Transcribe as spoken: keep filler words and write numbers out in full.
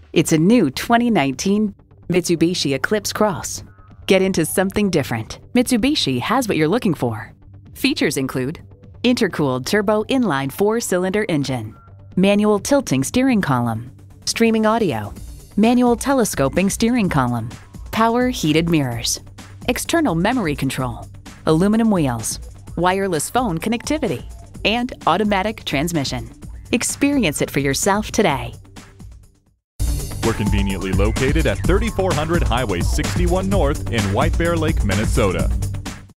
It's a new twenty nineteen Mitsubishi Eclipse Cross. Get into something different. Mitsubishi has what you're looking for. Features include intercooled turbo inline four-cylinder engine, manual tilting steering column, streaming audio, manual telescoping steering column, power heated mirrors, external memory control, aluminum wheels, wireless phone connectivity, and automatic transmission. Experience it for yourself today. We're conveniently located at thirty-four hundred Highway sixty-one North in White Bear Lake, Minnesota.